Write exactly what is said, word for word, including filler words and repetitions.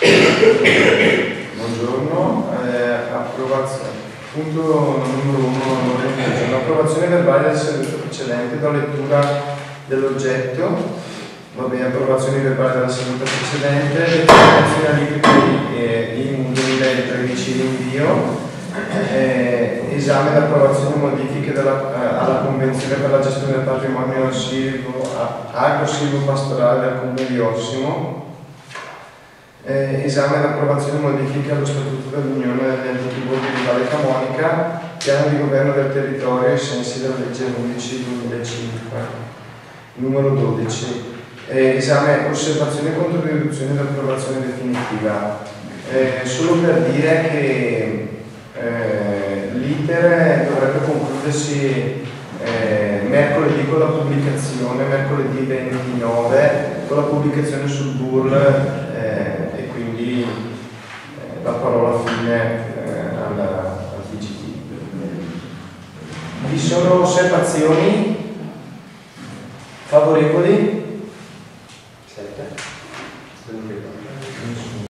Buongiorno, eh, approvazione. Punto numero uno, l'approvazione verbale del seduta precedente, do lettura dell'oggetto. Va bene, approvazione verbale della seduta precedente, determinazione aliquote in duemilatredici rinvio, eh, esame e approvazione modifiche della, eh, alla Convenzione per la gestione del patrimonio agro-silvo-pastorale del Comune di Ossimo. Eh, esame ed approvazione modifiche allo Statuto dell'Unione degli enti tributari di Valle Camonica, piano di governo del territorio ai sensi della legge undici duemilacinque. Numero dodici. Eh, esame, osservazione e controdeduzione ed approvazione definitiva. Eh, solo per dire che eh, l'iter dovrebbe concludersi eh, mercoledì con la pubblicazione, mercoledì ventinove, con la pubblicazione sul B U R L. Eh, quindi eh, la parola fine eh, al, al T G T. Vi sono osservazioni favorevoli?